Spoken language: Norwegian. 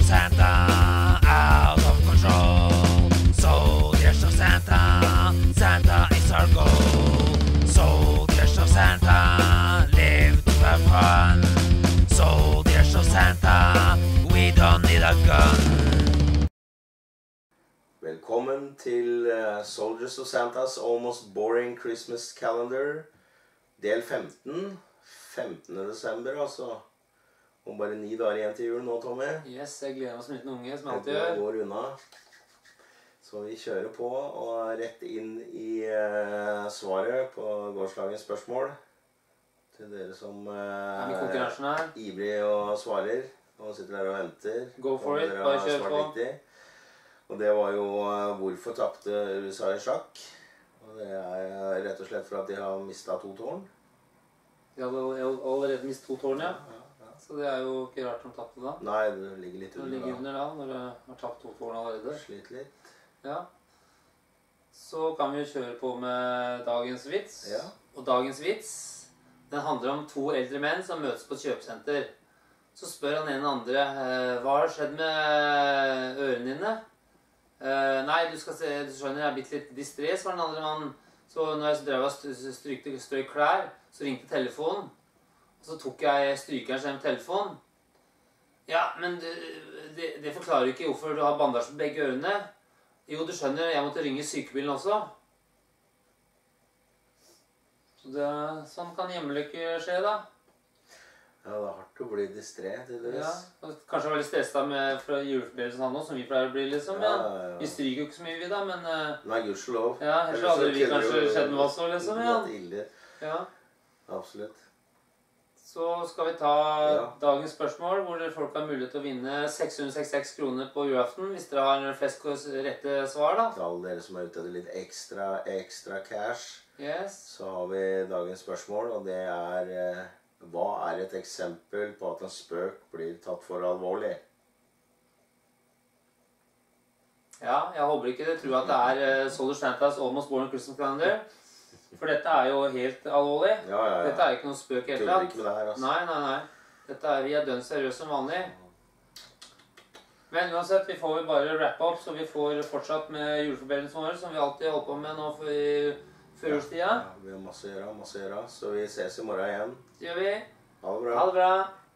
Santa, out of control. Soldiers of Santa, Santa is our goal. Soldiers of Santa, live to have fun. Soldiers of Santa, we don't need a gun. Velkommen til Soldiers of Santas Almost Boring Christmas Calendar, del 15. 15. desember, altså. Om bare 9 dager igjen til jul nå, Tommy. Yes, jeg gleder meg som liten unge, som jeg alltid gjør. Det går unna. Så vi kjører på og rett inn i svaret på gårsdagens spørsmål. Til dere som er ivrig og svarer, og sitter der og venter. Go for it, bare kjør på. Og det var jo hvorfor tapte USA i sjakk. Og det er rett og slett for at de har mistet 2 tårn. De hadde allerede mistet 2 tårn, ja. Så det er jo ikke rart de tapte da. Nei, det ligger litt under da. Det ligger under da, når du har tapt 2 tårn allerede. Slitt litt. Ja. Så kan vi jo kjøre på med dagens vits. Ja. Og dagens vits, den handler om 2 eldre menn som møtes på et kjøpesenter. Så spør han en andre, hva har skjedd med ørene dine? Nei, du skjønner, jeg er blitt litt distré, svarer den andre mannen. Så når jeg drev og strøk klær, så ringte telefonen. Og så tok jeg strykeren selv med telefonen. Ja, men det forklarer ikke hvorfor du har bandasje på begge ørene. Jo, du skjønner, jeg måtte ringe sykebilen også. Så sånn kan hjemmelykke skje da. Ja, det er hardt å bli distré, tydeligvis. Ja, kanskje veldig stresset fra juleforberedelsen han også, som vi pleier å bli, liksom. Ja. Vi stryker jo ikke så mye vi da, men... Nei, gudskjelov. Ja, ellers hadde vi kanskje skjedd med oss også, liksom. Ja. Absolutt. Så skal vi ta dagens spørsmål, hvor folk har mulighet til å vinne 666 kroner på julaften, hvis dere har flest rette svar da. Til alle dere som er ute etter litt ekstra cash, så har vi dagens spørsmål, og det er... Hva er et eksempel på at en spøk blir tatt for alvorlig? Ja, jeg håper ikke dere tror at det er Soldiers of Santas Almost Boring Christmas Calendar. For dette er jo helt alvorlig. Ja. Dette er ikke noe spøk helt klart. Ikke med det her, altså. Nei. Vi er dønn seriøse som vanlig. Men uansett, vi får jo bare wrap up, så vi får fortsatt med juleforberedelsene våre, som vi alltid holder på med nå før årstida. Ja, vi har masse å gjøre, så vi ses i morgen igjen. Det gjør vi. Ha det bra. Ha det bra.